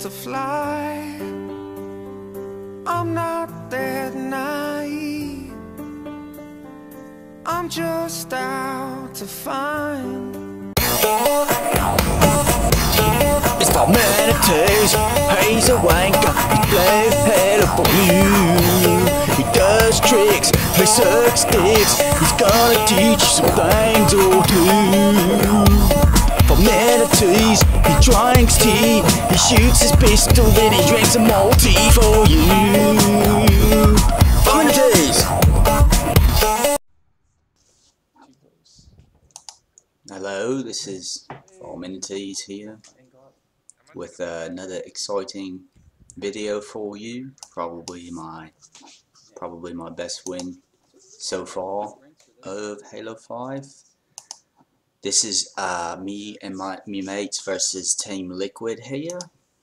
to fly. I'm not that naive. I'm just out to find. It's PhArMeNiiTYzZ. He's a wanker. He plays Halo for you. He does tricks. He sucks dicks. He's gonna teach you some things or two. PhArMeNiiTYzZ. He drinks tea. He shoots his pistol, then he drinks a multi for you. PhArMeNiiTYzZ. Hello, this is PhArMeNiiTYzZ here with another exciting video for you. Probably my best win so far of Halo 5. This is me and me mates versus Team Liquid here.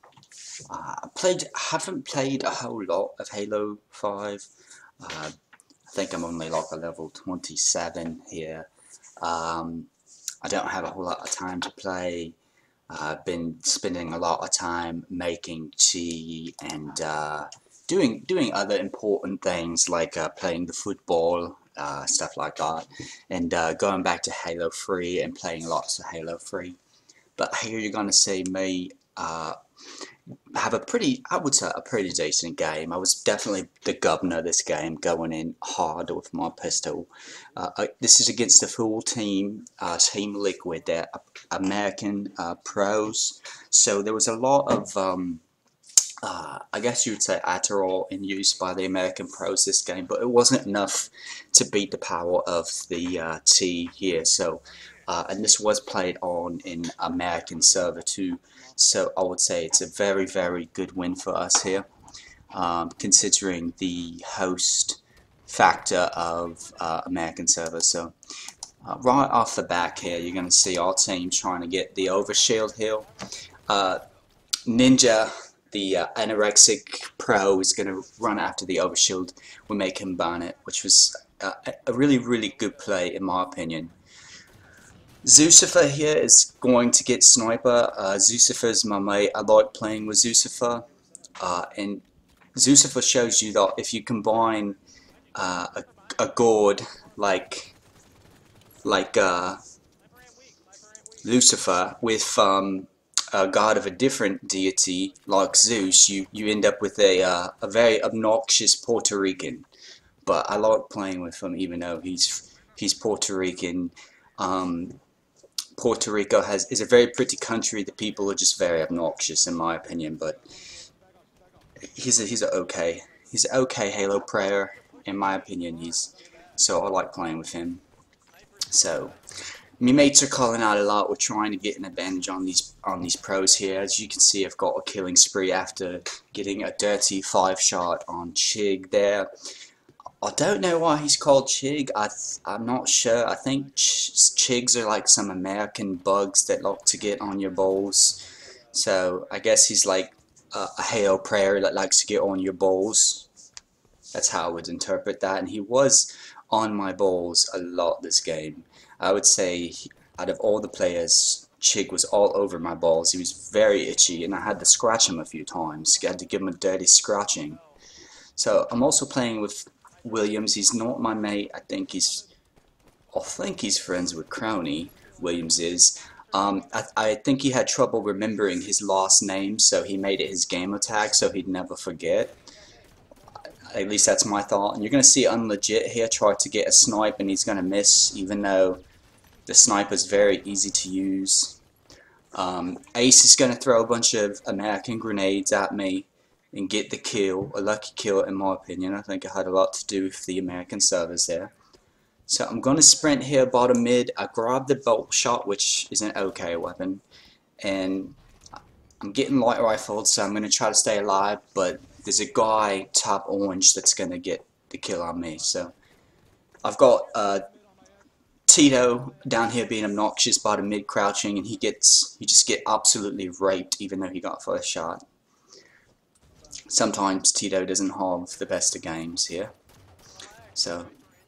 Haven't played a whole lot of Halo 5. I think I'm only like a level 27 here. I don't have a whole lot of time to play. I've been spending a lot of time making tea and doing other important things like playing the football, stuff like that, and going back to Halo 3 and playing lots of Halo 3. But here you're gonna see me have I would say a pretty decent game. I was definitely the Ghovna this game, going in hard with my pistol. This is against the full team, Team Liquid. They're American pros, so there was a lot of I guess you would say Adderall in use by the American pros this game, but it wasn't enough to beat the power of the T here. So and this was played on in American server too, so I would say it's a very, very good win for us here, considering the host factor of American server. So right off the back here, you're going to see our team trying to get the overshield here. Ninja, the anorexic pro, is going to run after the overshield. We make him ban it, which was a really, really good play in my opinion. Zucifer here is going to get sniper. Zucifer's my mate. I like playing with Zucifer, and Zucifer shows you that if you combine a god like Lucifer with a god of a different deity like Zeus, you end up with a very obnoxious Puerto Rican. But I like playing with him even though he's Puerto Rican. Puerto Rico is a very pretty country. The people are just very obnoxious in my opinion, but he's an okay Halo player in my opinion. So I like playing with him. So my mates are calling out a lot. We're trying to get an advantage on these pros here. As you can see, I've got a killing spree after getting a dirty 5-shot on Chig there. I don't know why he's called Chig. I'm not sure. I think Chigs are like some American bugs that like to get on your balls. So I guess he's like a Halo player that likes to get on your balls. That's how I would interpret that. And he was on my balls a lot this game. I would say out of all the players, Chig was all over my balls. He was very itchy and I had to scratch him a few times. I had to give him a dirty scratching. So I'm also playing with Williams. He's not my mate. I think he's friends with Crony. Williams is. I think he had trouble remembering his last name, so he made it his gamer tag so he'd never forget. At least that's my thought. And you're gonna see Unlegit here try to get a snipe and he's gonna miss, even though the sniper's very easy to use. Ace is gonna throw a bunch of American grenades at me and get the kill, a lucky kill in my opinion. I think it had a lot to do with the American servers there. So I'm going to sprint here bottom mid. I grabbed the bolt shot, which is an okay weapon, and I'm getting light rifled, so I'm going to try to stay alive, but there's a guy top orange that's going to get the kill on me. So I've got Tito down here being obnoxious bottom mid crouching, and he just get absolutely raped even though he got first shot. Sometimes Tito doesn't have the best of games here. So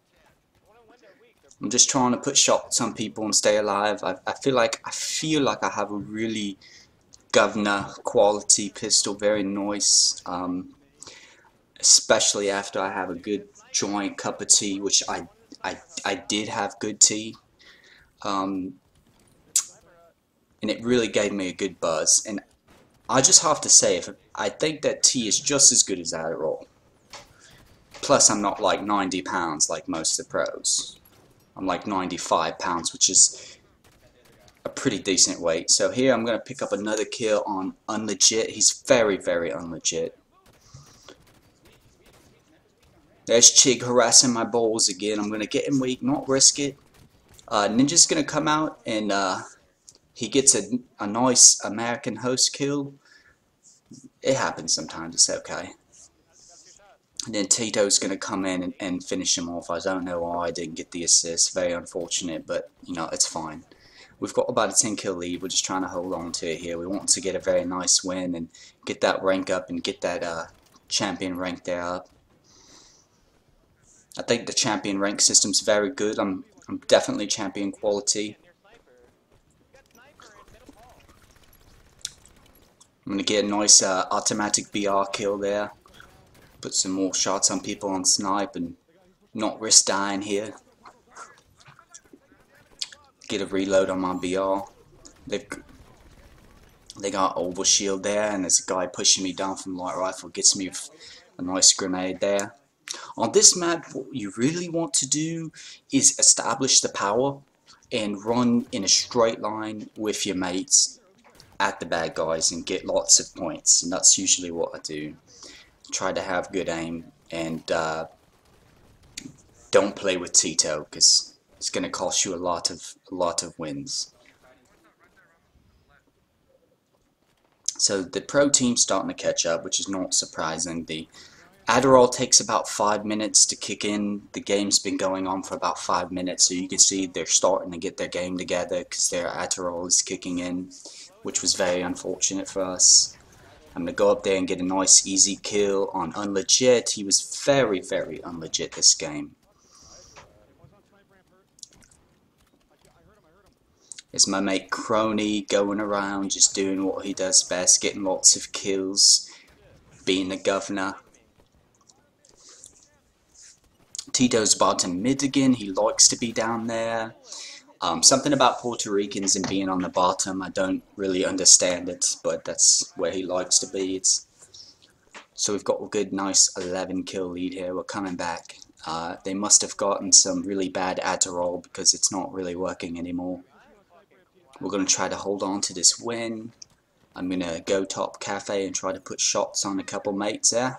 I'm just trying to put shots on people and stay alive. I feel like I have a really Ghovna quality pistol, very nice. Especially after I have a good joint cup of tea, which I did have good tea. And it really gave me a good buzz. And I just have to say, I think that tea is just as good as Adderall. Plus, I'm not like 90 pounds like most of the pros. I'm like 95 pounds, which is a pretty decent weight. So here I'm going to pick up another kill on unlegit. He's very, very unlegit. There's Chig harassing my balls again. I'm going to get him weak, not risk it. Ninja's going to come out and he gets a nice American host kill. It happens sometimes, it's okay. And then Tito's going to come in and finish him off. I don't know why I didn't get the assist. Very unfortunate, but you know, it's fine. We've got about a 10 kill lead. We're just trying to hold on to it here. We want to get a very nice win and get that rank up and get that champion rank there up. I think the champion rank system's very good. I'm definitely champion quality. I'm going to get a nice automatic BR kill there. Put some more shots on people on snipe and not risk dying here. Get a reload on my BR. They got overshield there, and there's a guy pushing me down from light rifle. Gets me a nice grenade there. On this map, what you really want to do is establish the power and run in a straight line with your mates at the bad guys and get lots of points. And that's usually what I do. Try to have good aim and don't play with Tito because it's going to cost you a lot of wins. So the pro team's starting to catch up, which is not surprising. The Adderall takes about 5 minutes to kick in. The game's been going on for about 5 minutes, so you can see they're starting to get their game together because their Adderall is kicking in, which was very unfortunate for us. I'm going to go up there and get a nice easy kill on unlegit. He was very, very unlegit this game. It's my mate Crony going around just doing what he does best, getting lots of kills, being the governor. Tito's bottom mid again. He likes to be down there. Something about Puerto Ricans and being on the bottom, I don't really understand it, but that's where he likes to be. So we've got a good, nice 11 kill lead here. We're coming back. They must have gotten some really bad Adderall because it's not really working anymore. We're going to try to hold on to this win. I'm going to go top cafe and try to put shots on a couple mates there.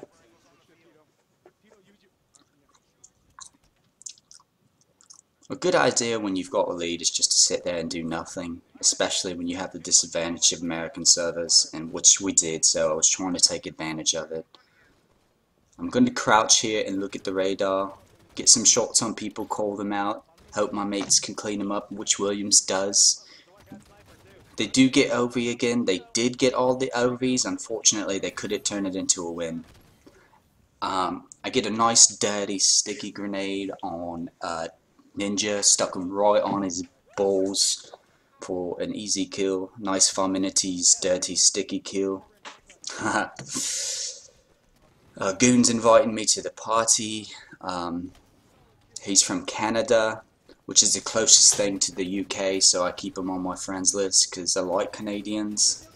A good idea when you've got a lead is just to sit there and do nothing, especially when you have the disadvantage of American servers, and which we did, so I was trying to take advantage of it. I'm going to crouch here and look at the radar, get some shots on people, call them out, hope my mates can clean them up, which Williams does. They do get OV again. They did get all the OVs. Unfortunately, they couldn't turn it into a win. I get a nice dirty sticky grenade on Ninja, stuck him right on his balls for an easy kill. Nice PhArMeNiiTYzZ dirty sticky kill. Goon's inviting me to the party. He's from Canada, which is the closest thing to the UK, so I keep him on my friends list because I like Canadians.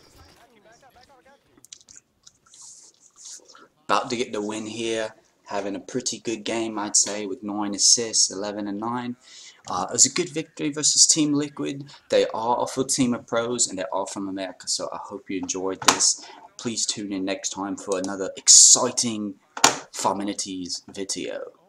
About to get the win here. Having a pretty good game, I'd say, with 9 assists, 11 and 9. It was a good victory versus Team Liquid. They are a full team of pros, and they are from America, so I hope you enjoyed this. Please tune in next time for another exciting PhArMeNiiTYzZ video.